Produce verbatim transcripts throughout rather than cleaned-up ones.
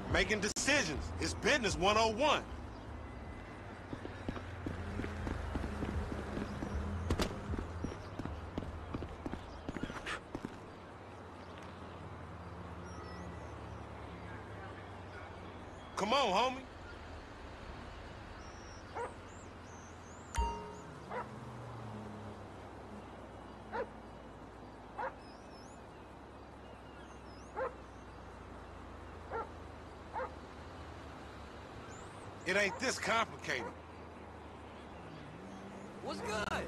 Making decisions. It's business one oh one. Come on, homie. It ain't this complicated. What's good?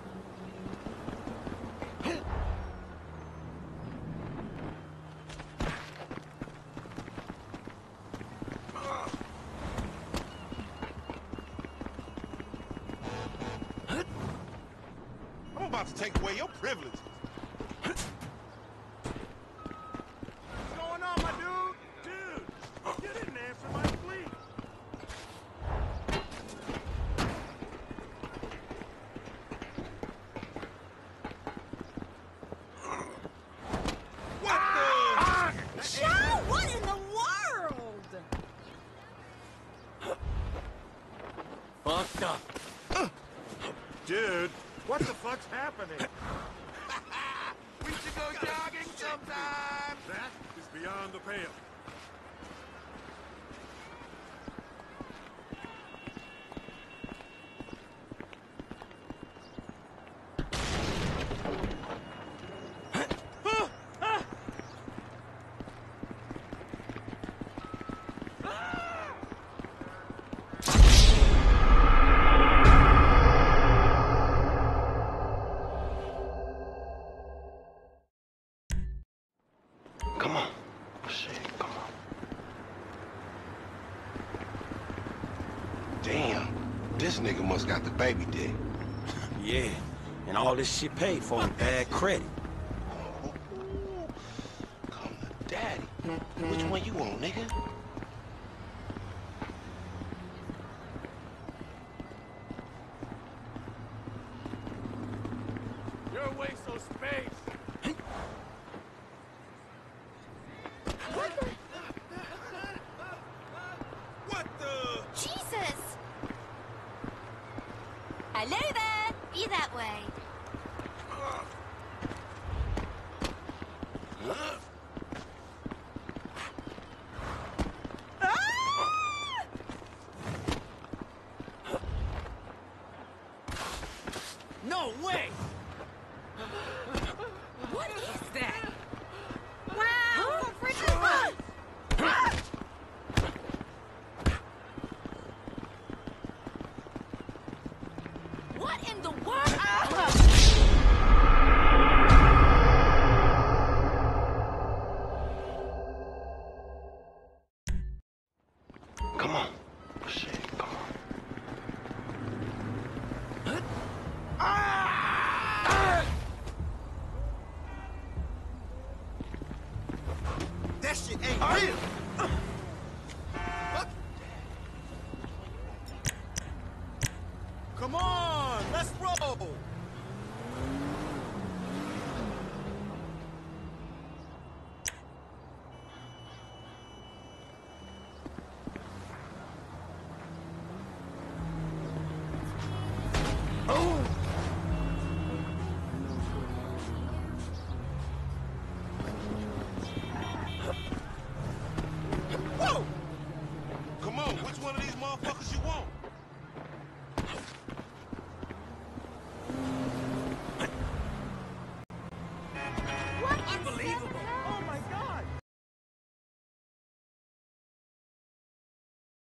I'm about to take away your privileges. What's going on, my dude? Dude, you didn't answer my plea. What the? Joe, what in the world? Fucked up. Dude, what the fuck's happening? We should go jogging sometime. That is beyond the pale. Come on. Shit, come on. Damn. This nigga must got the baby dick. Yeah, and all this shit paid for in bad credit. Come to daddy. Which one you want, nigga? You're a waste of space. What the? Jesus! Hello there! Be that way. No way! What is that? Wow! For freaking What in the world? Come on.